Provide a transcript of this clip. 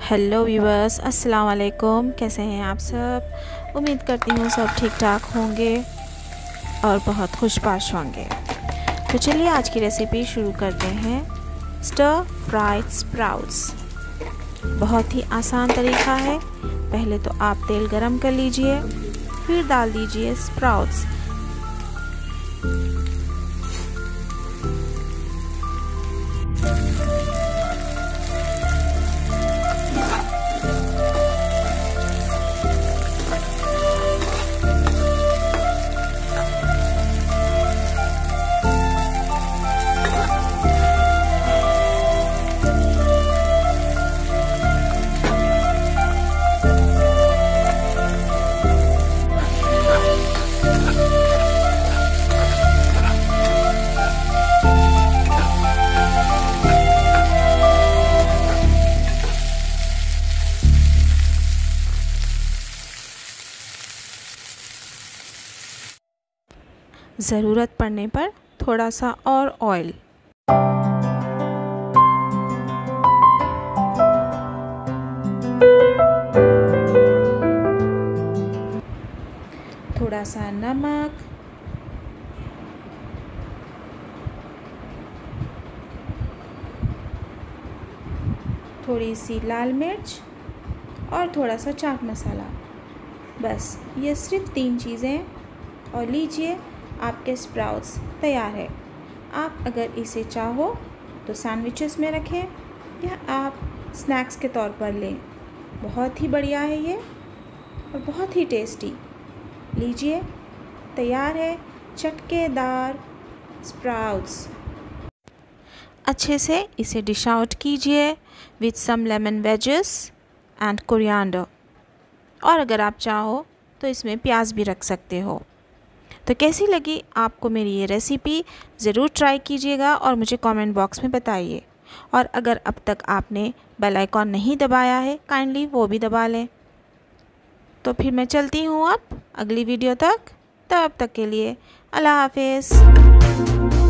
Hello viewers, अस्सलाम वालेकुम। कैसे हैं आप सब? उम्मीद करती हूँ सब ठीक ठाक होंगे और बहुत खुशबाश होंगे। तो चलिए आज की रेसिपी शुरू करते हैं। स्टर फ्राइड स्प्राउट्स बहुत ही आसान तरीका है। पहले तो आप तेल गरम कर लीजिए, फिर डाल दीजिए स्प्राउट्स। ज़रूरत पड़ने पर थोड़ा सा और ऑयल। थोड़ा सा नमक, थोड़ी सी लाल मिर्च और थोड़ा सा चाट मसाला। बस ये सिर्फ 3 चीज़ें और लीजिए आपके स्प्राउट्स तैयार है। आप अगर इसे चाहो तो सैंडविचेस में रखें या आप स्नैक्स के तौर पर लें। बहुत ही बढ़िया है ये और बहुत ही टेस्टी। लीजिए तैयार है चटकेदार स्प्राउट्स। अच्छे से इसे डिश आउट कीजिए with some lemon wedges and coriander, और अगर आप चाहो तो इसमें प्याज भी रख सकते हो। तो कैसी लगी आपको मेरी ये रेसिपी? ज़रूर ट्राई कीजिएगा और मुझे कमेंट बॉक्स में बताइए। और अगर अब तक आपने बेल आइकॉन नहीं दबाया है, काइंडली वो भी दबा लें। तो फिर मैं चलती हूँ अब अगली वीडियो तक। तब तक के लिए अल्लाह हाफिज़।